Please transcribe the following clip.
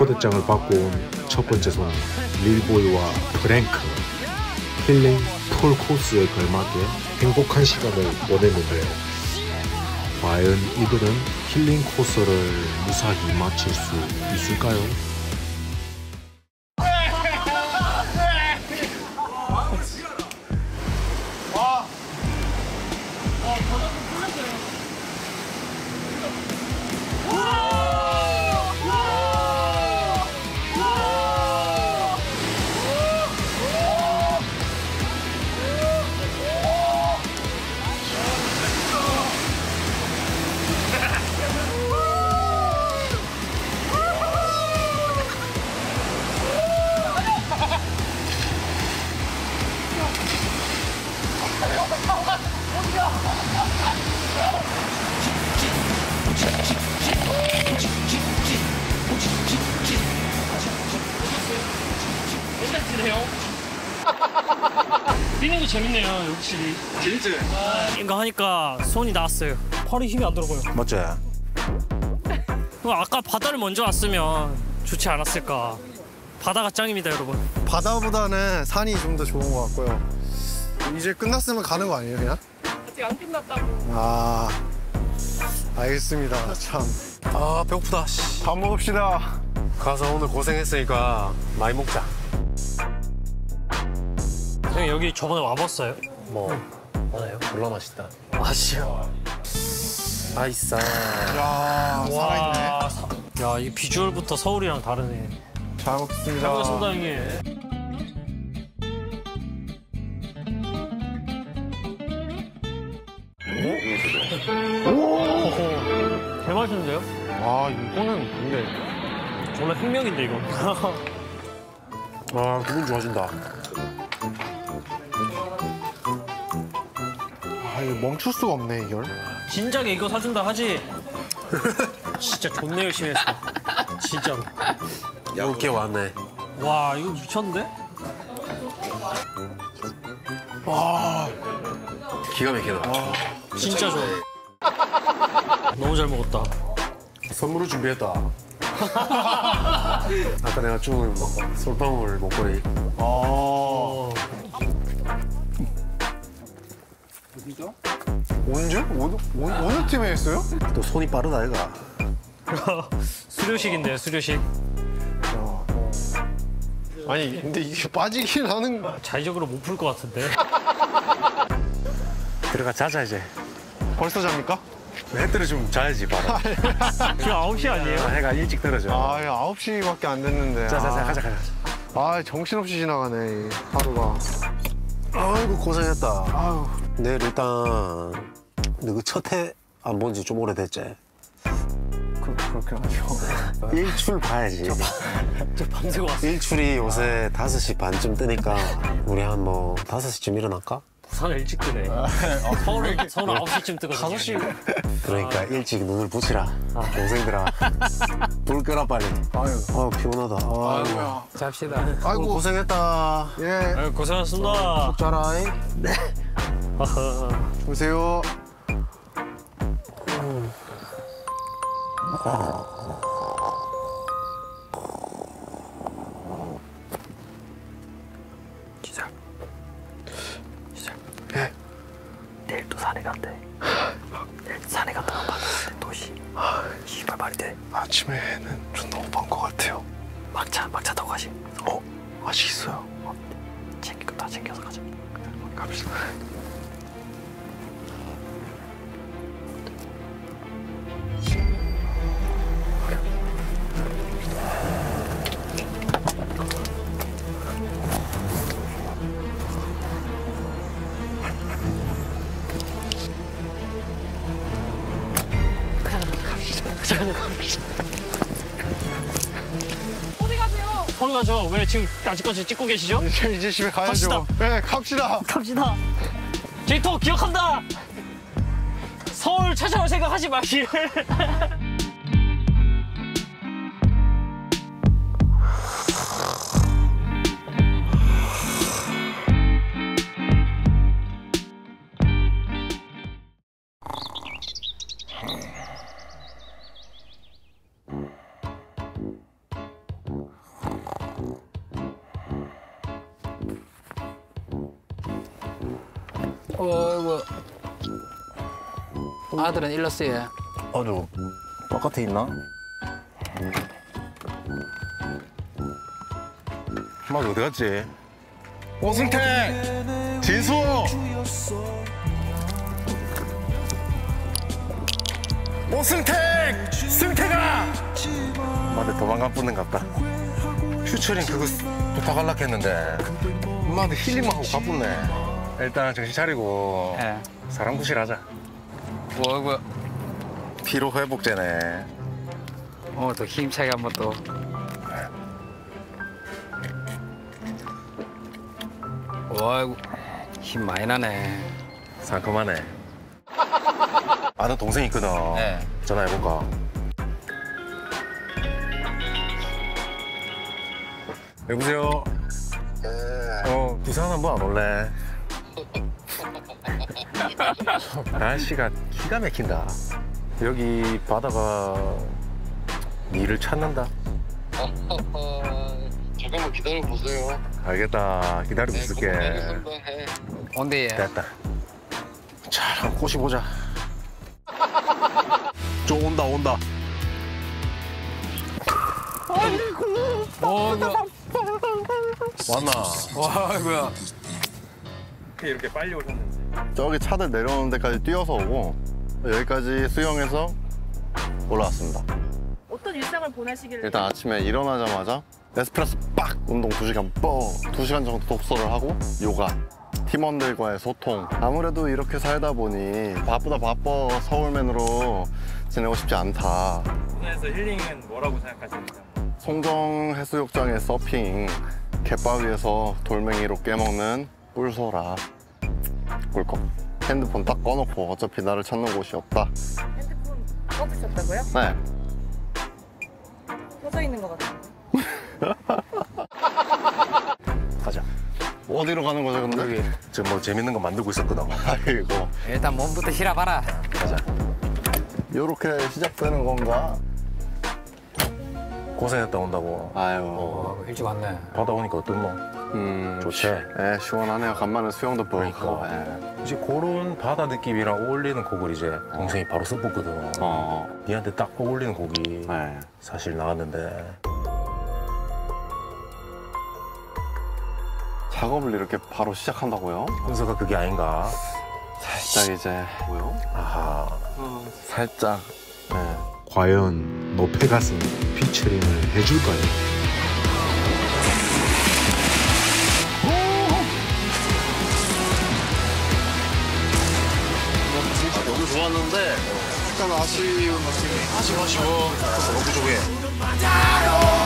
초대장을 받고 온 첫 번째 손님 릴보이와 프랭크. 힐링 풀 코스에 걸맞게 행복한 시간을 보냈는데요. 과연 이들은 힐링 코스를 무사히 마칠 수 있을까요? 뛰는 게 재밌네요, 역시. 재밌지? 이거 하니까 손이 나왔어요. 팔에 힘이 안 들어가요. 맞지? 아까 바다를 먼저 왔으면 좋지 않았을까. 바다가 짱입니다, 여러분. 바다보다는 산이 좀 더 좋은 것 같고요. 이제 끝났으면 가는 거 아니에요, 그냥? 아직 안 끝났다고. 아, 알겠습니다. 참. 아, 배고프다. 밥 먹읍시다. 가서 오늘 고생했으니까 많이 먹자. 형님, 여기 저번에 와봤어요? 뭐, 맞아요? 졸라 맛있다. 아시죠? 아이싸. 야, 살아있네. 야, 이 비주얼부터 서울이랑 다르네. 잘 먹겠습니다. 잘 먹겠습니다, 형님. 오! 개맛있는데요? 아, 이거는 근데 정말 혁명인데, 이거. 아, 기분 좋아진다. 아, 이거 멈출 수가 없네, 이걸. 진작에 이거 사준다 하지. 진짜 존나 열심히 했어. 진짜로. 이렇게 왔네. 와, 이거 미쳤는데? 와, 기가 막히다. 진짜 좋아. 너무 잘 먹었다. 선물을 준비했다. 아까 내가 준 솔방울 목걸이. 언제? 어느 팀에 했어요? 또 손이 빠르다, 얘가. 수료식인데요, 수료식. 아니, 근데 이게 빠지긴 하는 거. 자의적으로 못 풀 것 같은데. 들어가 자자, 이제. 벌써 잡니까? 해 떨어지면 자야지, 바로. 지금 9시 아니에요? 해가 일찍 떨어져. 아, 9시밖에 안 됐는데. 자자자, 가자. 아, 정신없이 지나가네, 이 하루가. 아이고, 고생했다. 아유. 내일 일단 너그 첫해 안 본 지 좀 오래됐지? 그렇게 하죠. 일출 봐야지. 저 밤새고 왔어. 일출이 요새 5시 반쯤 뜨니까 우리 한 뭐 5시쯤 일어날까? 부산은 일찍 뜨네. 서울은 9시쯤 뜨거든요. 5시. 그러니까 일찍 눈을 붙이라. 동생들아. 불 끄라 빨리. 아유. 피곤하다. 아이고야. 잡시다. 아이고. 고생했다. 예. 고생하셨습니다. 자라잉. 네. 보세요. 시작. 예. 내일 또 산에 간대. 내일 산에 갔다가 바다에 도시. 씨발 말이 돼. 아침에는 좀 너무 먼 것 같아요. 막차 타고 가시. 맛있어요. 챙길 거 다 챙겨서 가자. 갑시다. 어디 가세요? 서울 가죠. 왜 지금 아직까지 찍고 계시죠? 이제 집에 가야죠. 갑시다. 네, 갑시다. 갑시다. 제이토 기억한다. 서울 찾아올 생각하지 마시길. 어이구. 아들은 일렀어요. 아주 바깥에 있나? 엄마 어디 갔지? 오승택! 진수! 오승택! 승태가! 엄마한테 도망가 뿌는 것 같다. 퓨처링 그거 부탁하려고 했는데 엄마한테 힐링만 하고 가쁘네. 일단 정신 차리고 예. 사람 구실하자. 어이구. 피로 회복제네. 또 힘차게 한번 또. 어이구. 힘 많이 나네. 상큼하네. 아는 동생 있거든. 네. 전화해볼까? 여보세요? 네. 부산 한번 안 올래? 날씨가 기가 막힌다. 여기 바다가 니를 찾는다. 잠깐만 기다려보세요. 알겠다. 기다리고 있을게. 온대. 됐다. 잘 한번 꼬시보자. 좀 온다. 어이구. 왔나? 어이구야. 이렇게 빨리 오셨는지. 저기 차들 내려오는 데까지 뛰어서 오고 여기까지 수영해서 올라왔습니다. 어떤 일상을 보내시길래 일단 아침에 일어나자마자 에스프레소 빡! 운동 2시간 뻥! 2시간 정도 독서를 하고 요가 팀원들과의 소통 아무래도 이렇게 살다 보니 바쁘다 바빠 서울맨으로 지내고 싶지 않다. 부산에서 힐링은 뭐라고 생각하십니까? 송정 해수욕장의 서핑 갯바위에서 돌멩이로 깨먹는 꿀소라 꿀꺽. 핸드폰 딱 꺼놓고 어차피 나를 찾는 곳이 없다. 핸드폰 꺼두셨다고요? 네. 켜져 있는 것 같아요. 가자. 어디로 가는 거죠 근데? 여기 저 뭐 재밌는 거 만들고 있었거든. 아이고 일단 몸부터 실어봐라. 가자. 요렇게 시작되는 건가? 고생했다 온다고. 아유 일찍 왔네. 바다 오니까 어떻노? 좋지. 예, 시원하네요. 간만에 수영도 보고. 그러니까. 예. 이제 그런 바다 느낌이랑 어울리는 곡을 이제 동생이 바로 써봤거든. 니한테 딱 어울리는 곡이 예. 사실 나왔는데 작업을 이렇게 바로 시작한다고요? 순서가 그게 아닌가? 살짝 이제 뭐요? 아하. 살짝 예. 과연 노페가스는 피처링을 해줄까요? 너무 좋았는데 약간 아쉬운 느낌이. 아쉬워. 너무 부족해.